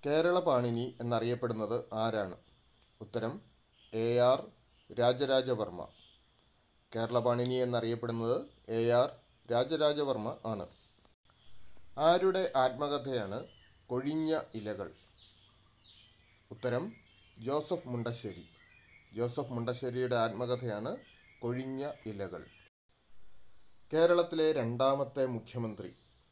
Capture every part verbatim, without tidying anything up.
കേരള പാണിനി എന്നറിയപ്പെടുന്നത് ആരാണ്? ഉത്തരം എ ആർ രാജരാജവർമ്മ. കേരള പാണിനി എന്നറിയപ്പെടുന്നത് എ ആർ രാജരാജവർമ്മ ആണ്. ആരുടെ ആത്മകഥയാണ് കൊഴിഞ്ഞ ഇലകൾ? ഉത്തരം ജോസഫ് മുണ്ടശ്ശേരി. ജോസഫ് മുണ്ടശ്ശേരിയുടെ ആത്മകഥയാണ് കൊഴിഞ്ഞ ഇലകൾ. കേരളത്തിലെ രണ്ടാമത്തെ മുഖ്യമന്ത്രി?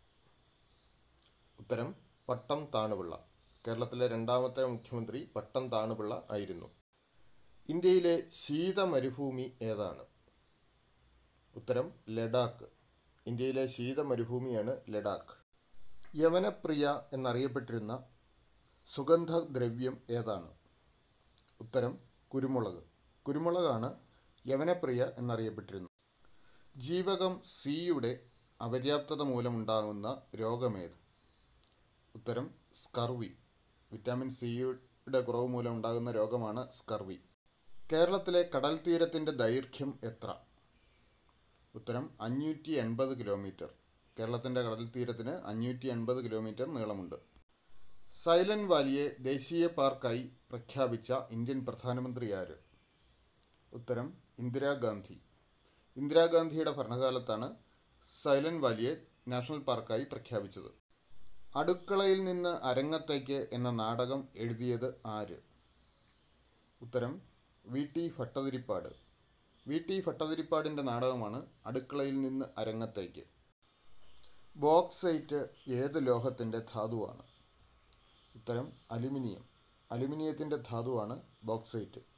ഉത്തരം പട്ടം താണുപിള്ള. കേരളത്തിലെ രണ്ടാമത്തെ മുഖ്യമന്ത്രി പട്ടം താണുപിള്ള ആയിരുന്നു. ഇന്ത്യയിലെ ശീത മരുഭൂമി ഏതാണ്? ഉത്തരം ലഡാക്ക്. ഇന്ത്യയിലെ ശീത മരുഭൂമിയാണ് ലഡാക്ക്. യവനപ്രിയ എന്നറിയപ്പെട്ടിരുന്ന സുഗന്ധദ്രവ്യം ഏതാണ്? ഉത്തരം കുരുമുളക്. കുരുമുളകാണ് യവനപ്രിയ എന്നറിയപ്പെട്ടിരുന്നത്. ജീവകം സിയുടെ അപര്യാപ്തത മൂലമുണ്ടാകുന്ന രോഗമേത്? ഉത്തരം സ്കർവി. വിറ്റാമിൻ സിയുടെ കുറവ് മൂലം ഉണ്ടാകുന്ന രോഗമാണ് സ്കർവി. കേരളത്തിലെ കടൽ തീരത്തിൻ്റെ ദൈർഘ്യം എത്ര? ഉത്തരം അഞ്ഞൂറ്റി എൺപത് കിലോമീറ്റർ. കേരളത്തിൻ്റെ കടൽ തീരത്തിന് അഞ്ഞൂറ്റി എൺപത് കിലോമീറ്റർ നീളമുണ്ട്. സൈലന്റ് വാലിയെ ദേശീയ പാർക്കായി പ്രഖ്യാപിച്ച ഇന്ത്യൻ പ്രധാനമന്ത്രി ആര്? ഉത്തരം ഇന്ദിരാഗാന്ധി. ഇന്ദിരാഗാന്ധിയുടെ ഭരണകാലത്താണ് സൈലന്റ് വാലിയെ നാഷണൽ പാർക്കായി പ്രഖ്യാപിച്ചത്. അടുക്കളയിൽ നിന്ന് അരങ്ങത്തേക്ക് എന്ന നാടകം എഴുതിയത് ആര്? ഉത്തരം V T Bhattathiripad. V T ഭട്ടതിരിപ്പാടിൻ്റെ നാടകമാണ് അടുക്കളയിൽ നിന്ന് അരങ്ങത്തേക്ക്. ബോക്സൈറ്റ് ഏത് ലോഹത്തിൻ്റെ ധാതുവാണ്? ഉത്തരം അലുമിനിയം. അലുമിനിയത്തിൻ്റെ ധാതുവാണ് ബോക്സൈറ്റ്.